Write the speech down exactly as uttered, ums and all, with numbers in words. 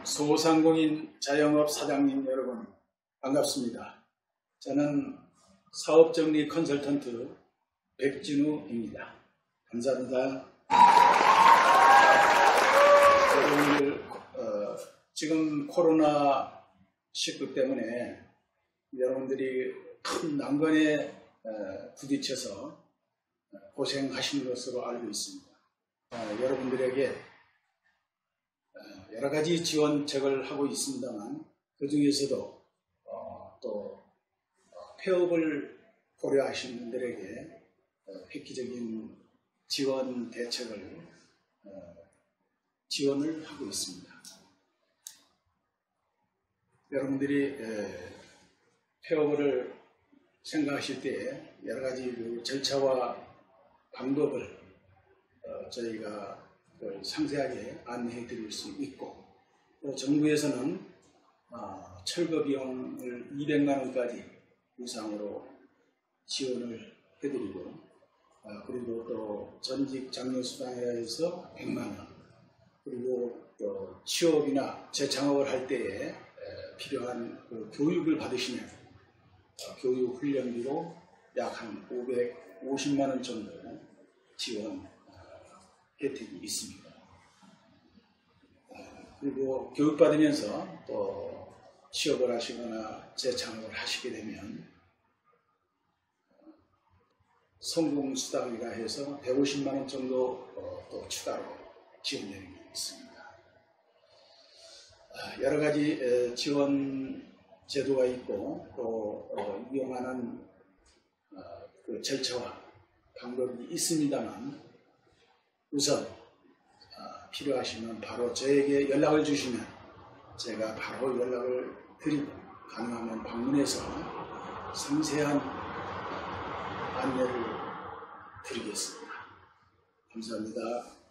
소상공인 자영업 사장님 여러분 반갑습니다. 저는 사업정리 컨설턴트 백진우입니다. 감사합니다. 여러분들 어, 지금 코로나 십구 때문에 여러분들이 큰 난관에 어, 부딪혀서 고생하신 것으로 알고 있습니다. 어, 여러분들에게 여러 가지 지원책을 하고 있습니다만 그 중에서도 어, 또 폐업을 고려하시는 분들에게 어, 획기적인 지원 대책을 어, 지원을 하고 있습니다. 여러분들이 에, 폐업을 생각하실 때 여러 가지 그 절차와 방법을 어, 저희가 상세하게 안내해 드릴 수 있고, 또 정부에서는 어, 철거 비용을 이백만 원까지 무상으로 지원을 해드리고, 어, 그리고 또 전직 장려수당이라 해서 백만 원, 그리고 또 취업이나 재창업을 할 때에 에, 필요한 그 교육을 받으시면 어, 교육 훈련비로 약 한 오백오십만 원 정도 지원 혜택이 있습니다. 그리고 교육받으면서 또 취업을 하시거나 재창업을 하시게 되면 성공수당이라 해서 백오십만 원 정도 또 추가로 지원되는 게 있습니다. 여러 가지 지원 제도가 있고 또 이용하는 그 절차와 방법이 있습니다만, 우선 어, 필요하시면 바로 저에게 연락을 주시면 제가 바로 연락을 드리고 가능하면 방문해서 상세한 안내를 드리겠습니다. 감사합니다.